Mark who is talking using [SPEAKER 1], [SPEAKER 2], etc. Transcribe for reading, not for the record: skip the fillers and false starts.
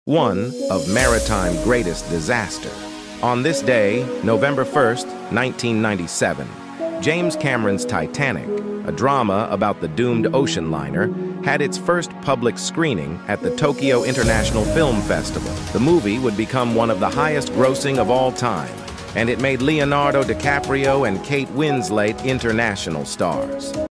[SPEAKER 1] one of Maritime's greatest disaster. On this day, November 1st, 1997, James Cameron's Titanic, a drama about the doomed ocean liner, had its first public screening at the Tokyo International Film Festival. The movie would become one of the highest-grossing of all time, and it made Leonardo DiCaprio and Kate Winslet international stars.